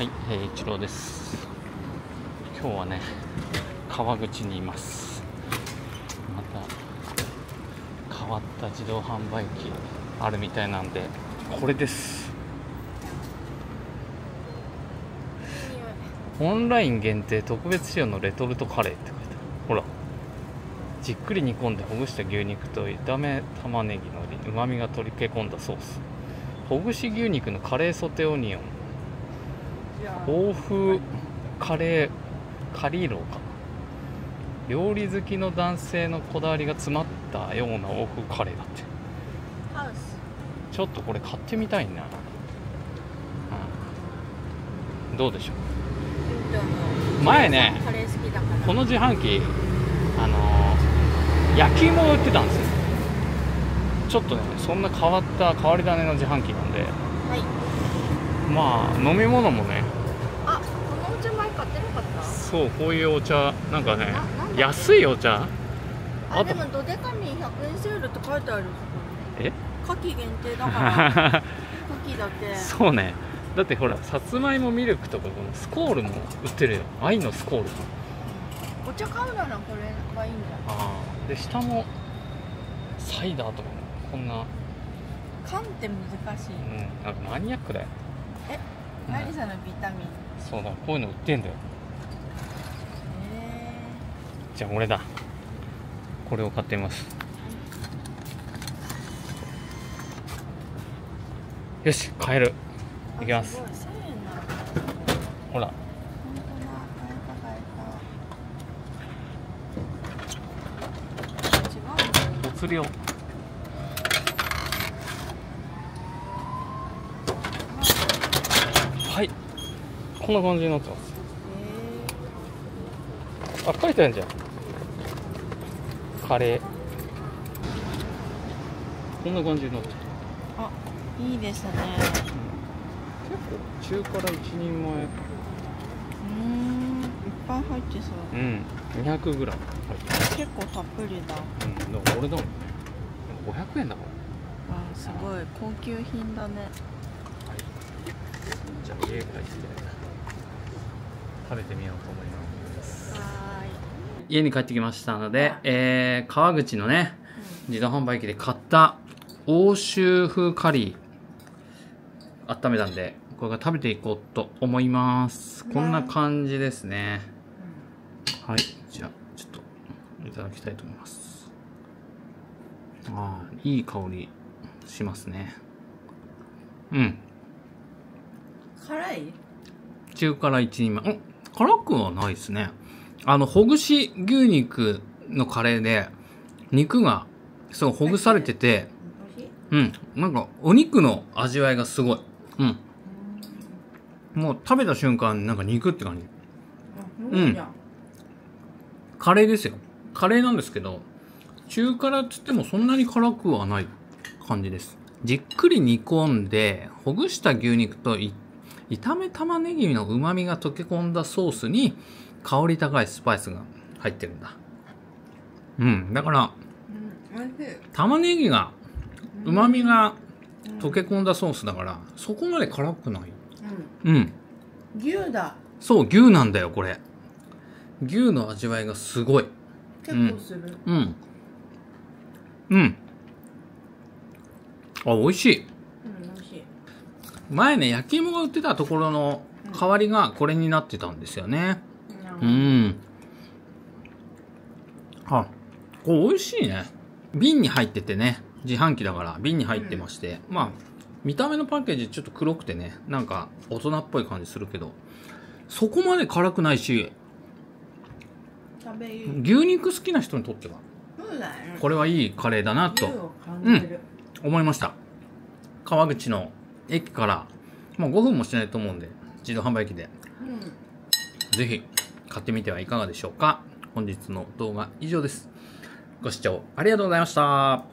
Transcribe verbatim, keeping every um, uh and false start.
はい、えー、一郎です。今日はね、川口にいます。また変わった自動販売機あるみたいなんで、これです。オンライン限定特別仕様のレトルトカレーって書いてある。ほら、じっくり煮込んでほぐした牛肉と炒め玉ねぎのうまみが溶け込んだソース、ほぐし牛肉のカレーソテーオニオン、欧風カレーカリーローか、料理好きの男性のこだわりが詰まったような欧風カレーだって。 ハウスちょっとこれ買ってみたいな、うん、どうでしょう。前ね、 カレー好きだからこの自販機あのー、焼き芋が売ってたんですよ。ちょっとね、そんな変わった変わり種の自販機なんで、 はい、 まあ飲み物もね、 あ、このお茶前買ってなかった？ そう、こういうお茶、なんかね、 ななんだ安いお茶。 あ、 あとでもドデカミンひゃくえんセールって書いてある。 え夏季限定だから夏季だけ。 そうね、だってほら、さつまいもミルクとかこのスコールも売ってるよ。愛のスコール。 お茶買うならこれがいいんだ。 ああ、で下もサイダーとかもこんな、 缶って難しい。 うん、なんかマニアックだよ。 え、何そのビタミン。 そうだ、こういうの売ってんだよ。 えじゃあ俺だ、これを買ってみます。よし、買える。 ー、 いきます。 あ、すごいせんえんだ。 ほら、 本当だ、買えた買えた。違う。 お釣りを。はい、こんな感じになってます。 えあ、書いてあるじゃん、カレー。こんな感じになってる。 ー、あ、いいですね。 結構中辛一人前。 うーん、いっぱい入ってそう。 うん、にひゃくグラム入ってる。 結構たっぷりだ。 うん、だから俺だもんね。ごひゃくえんだもん。 あ、すごい高級品だね。 はい、じゃあ家帰って食べてみようと思います。 はーい。 家に帰ってきましたので、えー、川口のね、自動販売機で買った欧州風カリー温めたんで、これから食べていこうと思います。こんな感じですね。はい、じゃあちょっといただきたいと思います。ああ、いい香りしますね。うん、 辛い？ 中辛一人前。ん、辛くはないですね。あの、ほぐし牛肉のカレーで、肉が、そう、ほぐされてて、うん、なんか、お肉の味わいがすごい。うん。もう食べた瞬間、なんか肉って感じ。うん。カレーですよ。カレーなんですけど、中辛っつってもそんなに辛くはない感じです。じっくり煮込んで、ほぐした牛肉とい炒め玉ねぎの旨味が溶け込んだソースに香り高いスパイスが入ってるんだ。うん。だから、玉ねぎが、旨味が溶け込んだソースだから、そこまで辛くない。うん。うん。 牛だ。 そう、牛なんだよ、これ。牛の味わいがすごい。 結構する。 うん。うん。あ、美味しい。 うん、美味しい。 前ね、焼き芋が売ってたところの代わりがこれになってたんですよね。うん。うん、あ、これ美味しいね。瓶に入っててね、自販機だから瓶に入ってまして、うん、まあ、見た目のパッケージちょっと黒くてね、なんか大人っぽい感じするけど、そこまで辛くないし、牛肉好きな人にとっては、これはいいカレーだなと、うん、思いました。川口の駅からもうごふんもしないと思うんで、自動販売機で、うん、ぜひ買ってみてはいかがでしょうか。本日の動画以上です。ご視聴ありがとうございました。